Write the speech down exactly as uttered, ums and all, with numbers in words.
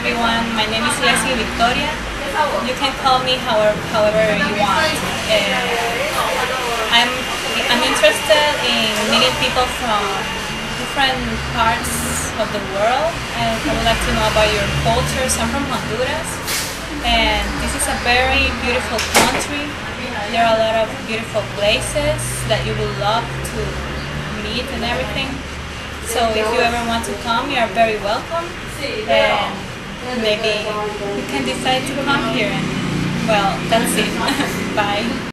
everyone. My name is Leslie Victoria. You can call me however, however you want. Uh, I'm, I'm interested in meeting people from different parts of the world, and I would like to know about your cultures. I'm from Honduras, and this is a very beautiful country. There are a lot of beautiful places that you would love to meet and everything. So if you ever want to come, you are very welcome, and maybe you can decide to come here, and well, that's it. Bye.